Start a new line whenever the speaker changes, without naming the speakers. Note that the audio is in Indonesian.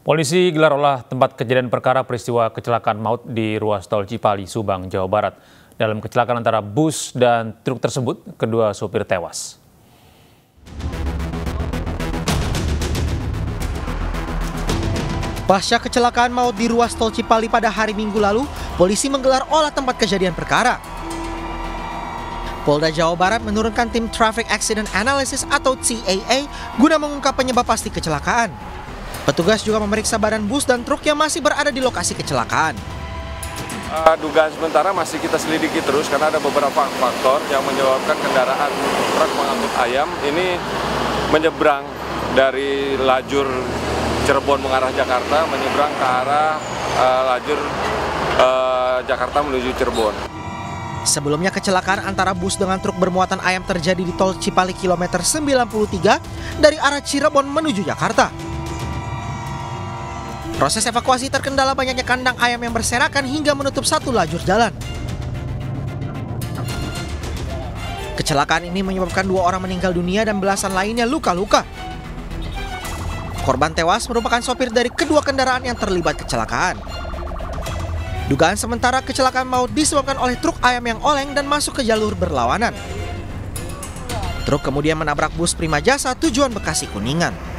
Polisi gelar olah tempat kejadian perkara peristiwa kecelakaan maut di ruas tol Cipali, Subang, Jawa Barat. Dalam kecelakaan antara bus dan truk tersebut, kedua sopir tewas.
Pasca kecelakaan maut di ruas tol Cipali pada hari Minggu lalu, polisi menggelar olah tempat kejadian perkara. Polda Jawa Barat menurunkan tim Traffic Accident Analysis atau TAA guna mengungkap penyebab pasti kecelakaan. Petugas juga memeriksa badan bus dan truk yang masih berada di lokasi kecelakaan.
Dugaan sementara masih kita selidiki terus karena ada beberapa faktor yang menyebabkan kendaraan truk pengangkut ayam ini menyeberang dari lajur Cirebon mengarah Jakarta, menyeberang ke arah lajur Jakarta menuju Cirebon.
Sebelumnya kecelakaan antara bus dengan truk bermuatan ayam terjadi di tol Cipali kilometer 93 dari arah Cirebon menuju Jakarta. Proses evakuasi terkendala banyaknya kandang ayam yang berserakan hingga menutup satu lajur jalan. Kecelakaan ini menyebabkan 2 orang meninggal dunia dan belasan lainnya luka-luka. Korban tewas merupakan sopir dari kedua kendaraan yang terlibat kecelakaan. Dugaan sementara kecelakaan maut disebabkan oleh truk ayam yang oleng dan masuk ke jalur berlawanan. Truk kemudian menabrak bus Prima Jasa tujuan Bekasi Kuningan.